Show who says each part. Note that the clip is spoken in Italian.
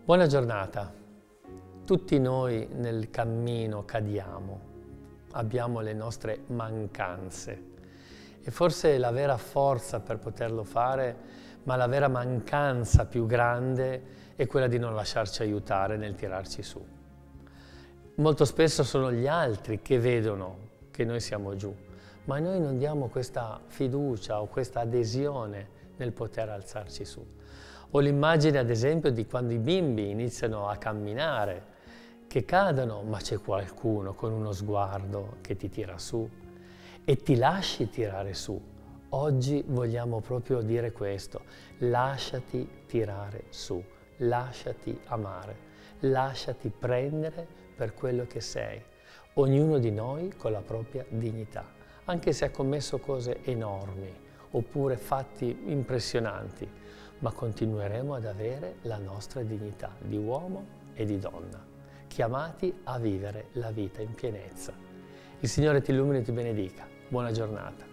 Speaker 1: Buona giornata. Tutti noi nel cammino cadiamo, abbiamo le nostre mancanze e forse la vera forza per poterlo fare, ma la vera mancanza più grande è quella di non lasciarci aiutare nel tirarci su. Molto spesso sono gli altri che vedono che noi siamo giù, ma noi non diamo questa fiducia o questa adesione nel poter alzarci su. Ho l'immagine ad esempio di quando i bimbi iniziano a camminare, che cadono, ma c'è qualcuno con uno sguardo che ti tira su e ti lasci tirare su. Oggi vogliamo proprio dire questo: lasciati tirare su, lasciati amare, lasciati prendere per quello che sei. Ognuno di noi con la propria dignità, anche se ha commesso cose enormi oppure fatti impressionanti, ma continueremo ad avere la nostra dignità di uomo e di donna, chiamati a vivere la vita in pienezza. Il Signore ti illumini e ti benedica. Buona giornata.